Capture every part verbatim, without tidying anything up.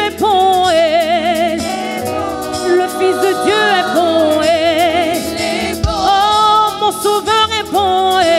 est bon, et le Fils de Dieu est bon, et oh, mon Sauveur est bon, et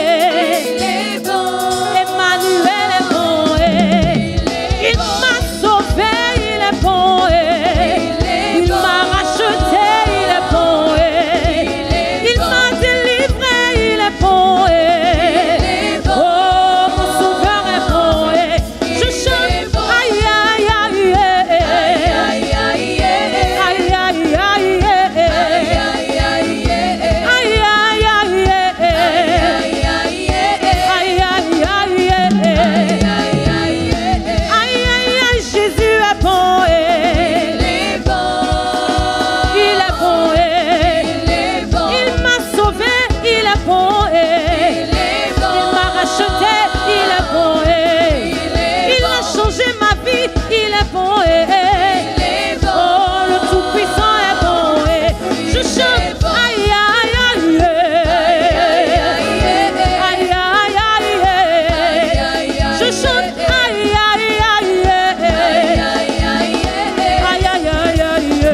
Emmanuel est bon, et il m'a sauvé, il est bon, et il m'a racheté, il est bon, et il m'a délivré, il est bon, et oh, mon Sauveur est bon, et je chante, aïe, aïe, aïe, aïe, aïe, aïe, aïe, aïe, aïe, Jésus est bon, et il est bon, et il m'a sauvé, il est bon, et il m'a racheté, il est bon, et il a changé ma vie, il est bon, et oh, le Tout-Puissant est bon, et je chante, aïe, aïe, aïe, aïe, aïe, aïe, je chante, aïe, aïe, aïe, aïe, aïe, aïe,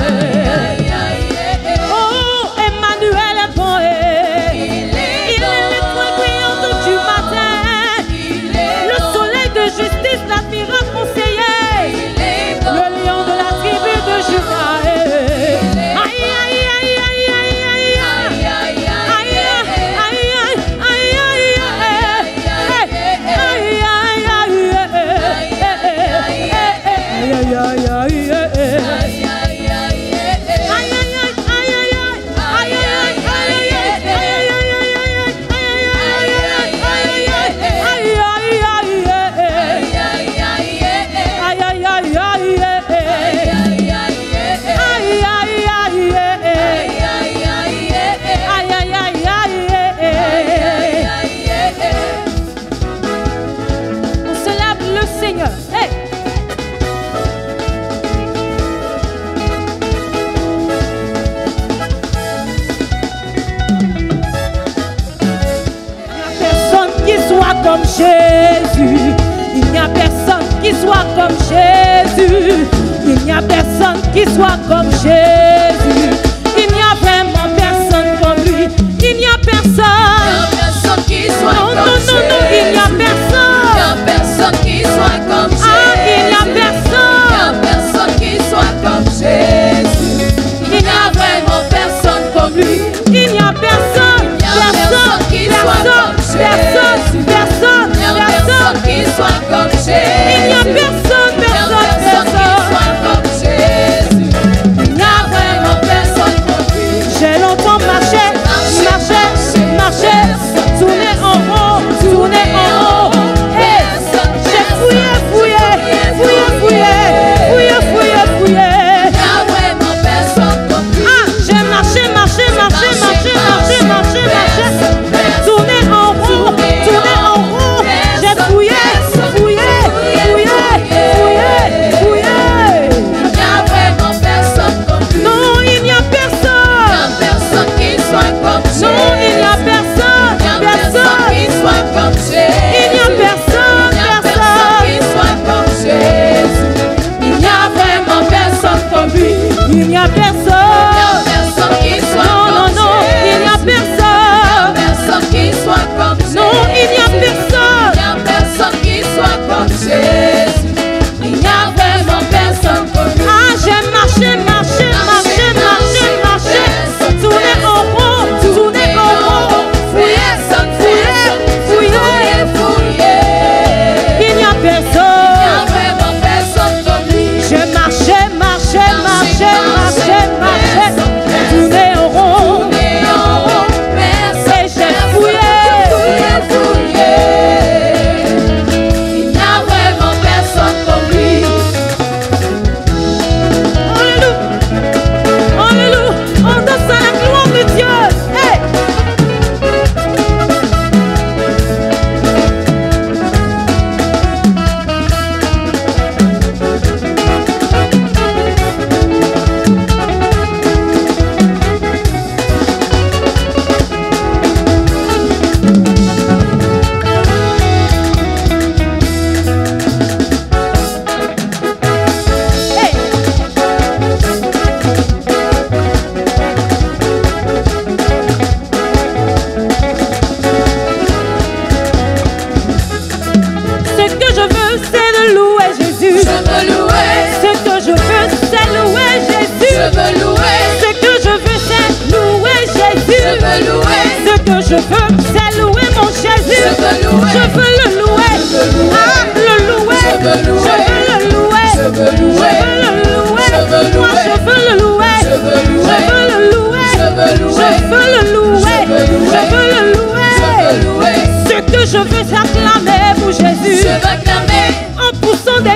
aïe, oh, Emmanuel est bon, et il est l'étoile brillante du matin, le soleil de justice, l'admirable conseiller, le lion de la tribu de Judas, aïe, aïe, aïe, aïe, aïe, aïe, aïe, aïe, aïe, aïe, aïe, on célèbre le Seigneur. Hey! Comme Jésus, il n'y a personne qui soit comme Jésus, il n'y a personne qui soit comme Jésus, il n'y a vraiment personne comme lui, il n'y a personne, qui soit non, non, comme non, non, il n'y a Jésus. personne, Il n'y a personne qui soit comme Jésus. ah, il n'y a Il n'y personne, a personne qui soit comme Jésus. Il n'y a vraiment personne comme lui. il n'y a personne, Il n'y a personne qui soit personne, comme Jésus. personne, personne, Il n'y a personne personne, qui soit comme Jésus. il n'y a personne, Il n'y a personne, personne qui personne. soit comme Jésus. Il n'y a vraiment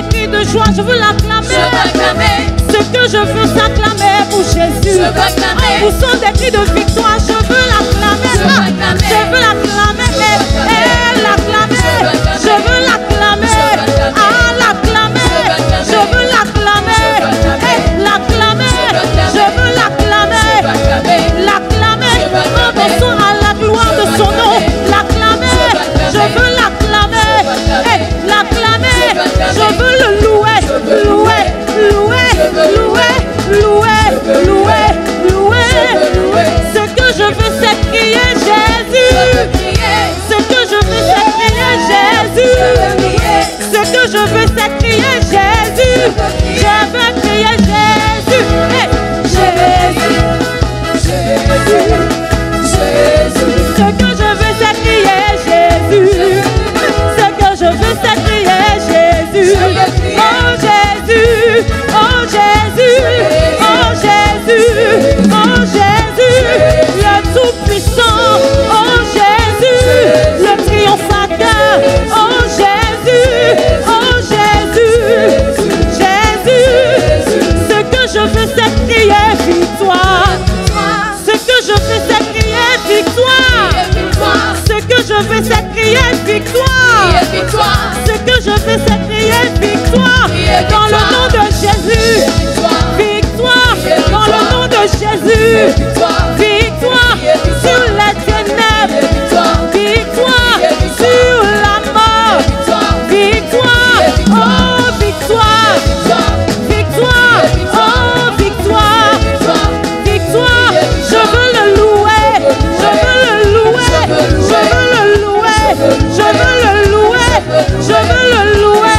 cris de joie, je veux l'acclamer. Je veux acclamer. Ce que je veux s'acclamer pour Jésus. Je veux acclamer. En poussant des cris de victoire, je veux l'acclamer. Je veux acclamer. Je veux l'acclamer. Et, et l'acclamer. Je veux l'acclamer. Ah, l'acclamer. Je veux l'acclamer. Et l'acclamer. Je veux l'acclamer. L'acclamer. En pensant à la gloire de son nom. L'acclamer. Je veux l'acclamer. Et l'acclamer. Je veux le louer. Louer. Louer. Louer. Louer. Louer. Louer. Ce que je veux, c'est crier Jésus. Ce que je veux, c'est crier Jésus. Ce que je veux, c'est crier Jésus. Je veux crier Jésus. Hey, Jésus. Ce que je veux, c'est crier Jésus. Ce que je veux, c'est crier Jésus. Oh Jésus, oh Jésus, oh Jésus, oh Jésus, le Tout-Puissant. Oh Jésus, le triomphateur. Oh Jésus, oh Jésus, Jésus. Ce que je veux, c'est crier victoire. Ce que je veux, c'est crier victoire. Ce que je veux, c'est crier victoire. Ce que je veux, c'est crier victoire. Dans le nom de Jésus. Victoire. Dans le nom de Jésus. Victoire sur les ténèbres. Victoire sur la mort. Victoire. Oh, victoire. Victoire. Oh, victoire. Victoire. Je veux le louer. Je veux le louer. Je veux le louer. Je veux le louer. Je veux le louer.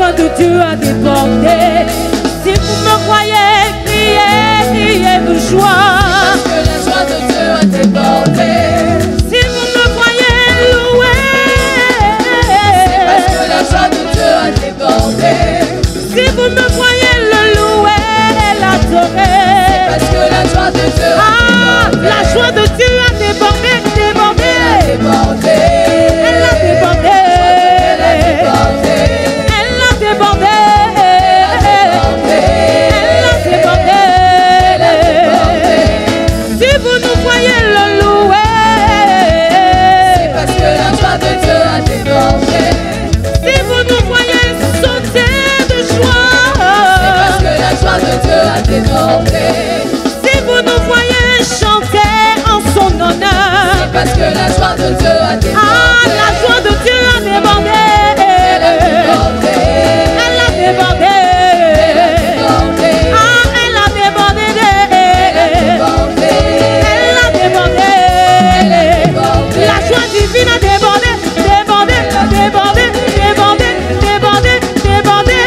joie de Dieu a débordé. Si vous me voyez crier, crier de joie. Parce que la joie de Dieu a débordé. Si vous me voyez louer, C'est parce que la joie de Dieu a débordé. si vous me voyez le louer et l'adorer, Parce que la joie de Dieu a ah, débordé. la joie de Dieu a débordé, débordé. Débordé. Elle a débordé. Elle a débordé. Elle a débordé. Elle a débordé. Elle a débordé. Si vous nous voyez le louer, Parce que la joie de Dieu a débordé. si vous nous voyez sauter de joie, Parce que la joie de Dieu a débordé. si vous nous voyez chanter en son honneur, Parce que la joie de Dieu a débordé. ah, la joie de Dieu a débordé. Elle a débordé. Elle a débordé. Elle a débordé. Ah, elle a débordé. Elle a débordé. Elle a débordé. débordé. La joie divine a débordé, débordé, débordé, débordé, débordé, débordé.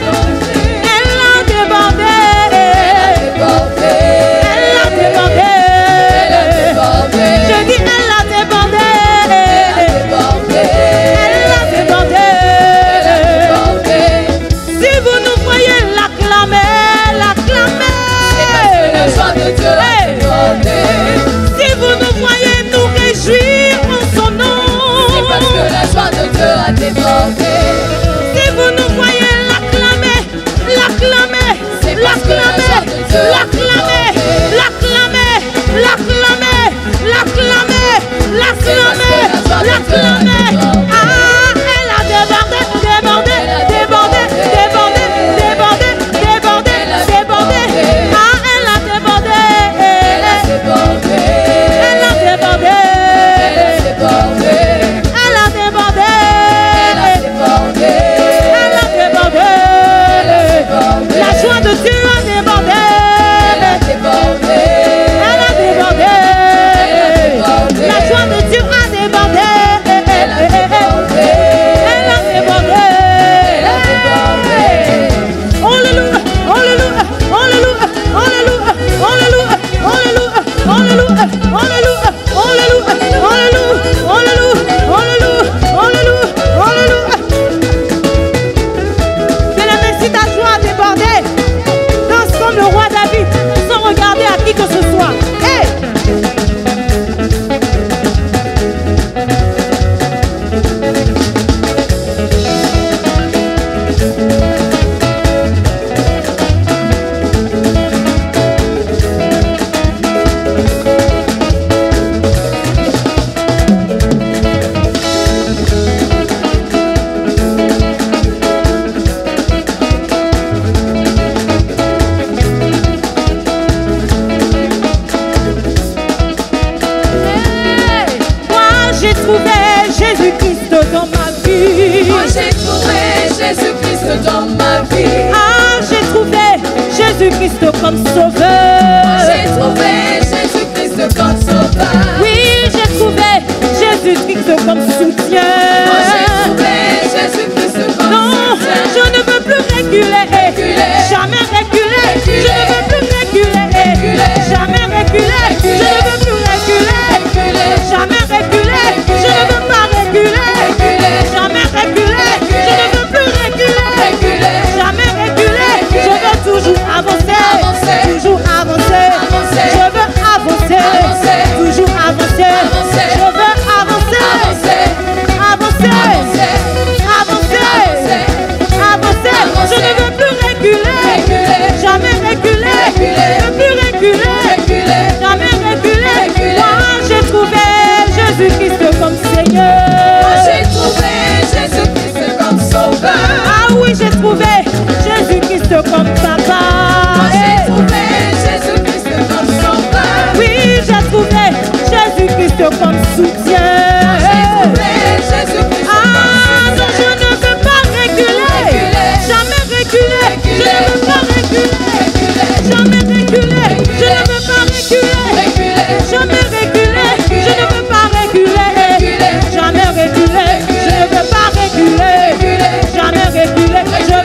Elle a débordé. Débordé. Elle a débordé. Elle a débordé. Je dis elle a débordé. Débordé. Elle a débordé. Débordé. Si vous nous voyez l'acclamer, l'acclamer. La joie de Dieu a Hey. débordé. Si vous nous voyez nous réjouir en son nom, Parce que la joie de Dieu a débordé. si vous nous voyez l'acclamer, l'acclamer, C'est parce que la joie l'acclamer, de Dieu a l'acclamer, débordé. l'acclamer, l'acclamer, l'acclamer, l'acclamer, parce que la joie de Dieu a l'acclamer. débordé. Ah, elle a débordé, débordé, Elle a débordé, débordé, débordé, débordé, Elle a débordé. débordé. Ah, elle a débordé. Elle a débordé. Elle a débordé. Elle a débordé. Elle a débordé. Elle a débordé. Elle a débordé. débordé. La joie de Dieu a débordé. Elle a débordé. Elle a débordé. débordé. La joie de Dieu a débordé. Elle a débordé. Elle a débordé. Elle a débordé. Alléluia, alléluia, alléluia, alléluia, alléluia, alléluia, alléluia, alléluia, alléluia, alléluia, alléluia, alléluia, alléluia. Que la merci ta joie a débordé. Danse comme le roi David, sans regarder à qui que ce soit. Hey! Hey! Moi j'ai trouvé Jésus-Christ dans ma vie. Moi j'ai trouvé Jésus-Christ dans ma vie. Ah, j'ai trouvé Jésus-Christ comme sauveur. Moi j'ai trouvé Jésus-Christ comme sauveur. Oui, j'ai trouvé Jésus-Christ comme soutien. Moi j'ai trouvé Jésus-Christ comme Non, soutien. je ne veux plus reculer, Reculer. jamais reculer. Je ne veux plus reculer, Reculer. jamais reculer. Je ne veux plus reculer, Reculer. jamais reculer. Je ne veux pas reculer, Reculer. jamais reculer. Je ne veux plus reculer, Reculer. jamais reculer. Je veux toujours avancer, Avancer. toujours avancer. Avancer. Je veux avancer, Avancer. toujours avancer. Avancer. Je veux avancer, Avancer. avancer, Avancer. avancer, Avancer. avancer. Avancer. Je ne veux plus reculer, Reculer. jamais reculer, Reculer. ne plus reculer, Reculer. jamais reculer. Reculer. Moi j'ai trouvé Jésus-Christ comme Seigneur. Moi j'ai trouvé Jésus-Christ comme sauveur. Ah oui, j'ai trouvé Jésus-Christ comme papa. Moi j'ai Hey. trouvé Jésus-Christ comme sauveur. Oui, j'ai trouvé Jésus-Christ comme soutien. J'ai trouvé Jésus-Christ Ah non, je ne veux pas reculer, Reculer. jamais reculer. Je ne veux pas reculer, jamais reculer. Je ne veux pas reculer, Reculer. jamais reculer. Je ne veux pas reculer, jamais reculer. Je ne veux pas reculer, jamais reculer. Je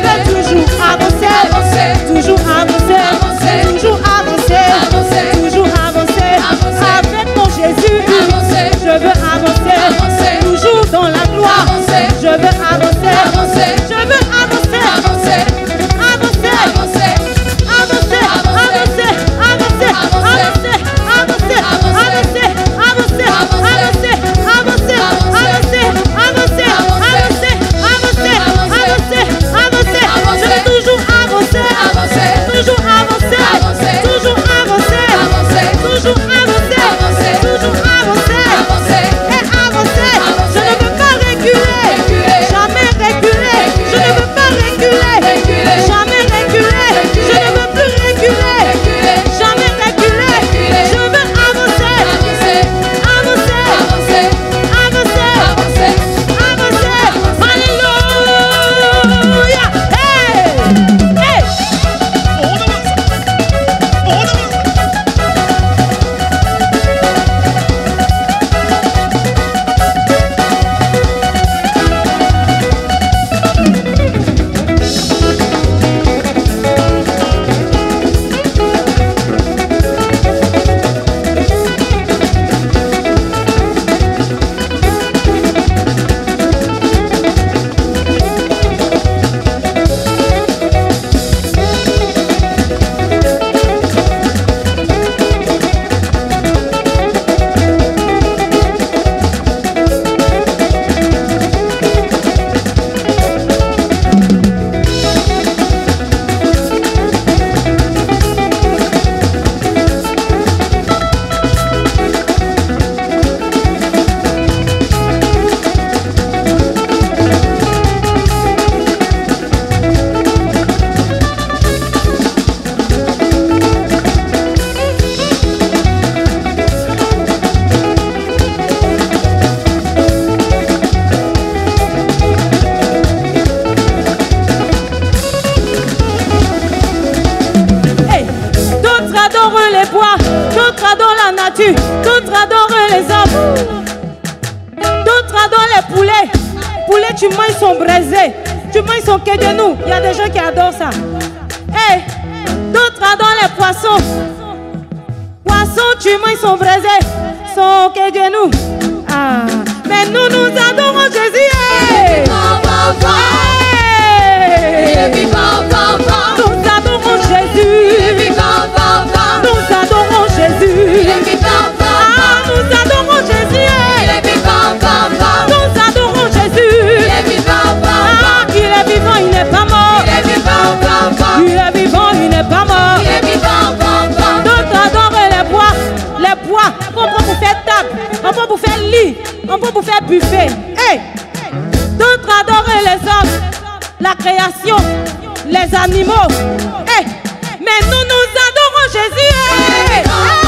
voitures, d'autres adorent les hommes, d'autres adorent les poulets. Poulets, tu manges, ils sont braisés, tu manges, ils sont que de nous. Il y a des gens qui adorent ça. Hey, d'autres adorent les poissons. Poissons, tu manges, ils sont braisés, sont que de nous. Ah, mais nous, nous adorons Jésus. Hey. Hey. Nous adorons Jésus. Nous adorons Jésus. Ah, nous adorons Jésus. Nous adorons Jésus. Ah, il est vivant, il n'est pas mort. Il est vivant, il n'est pas mort. D'autres adorent les bois. Les bois, on peut vous faire table, on peut vous faire lit, on peut vous faire buffet. Hey. D'autres adorent les hommes, la création, les animaux. Hey. Mais nous, nous adorons Jésus. Hey.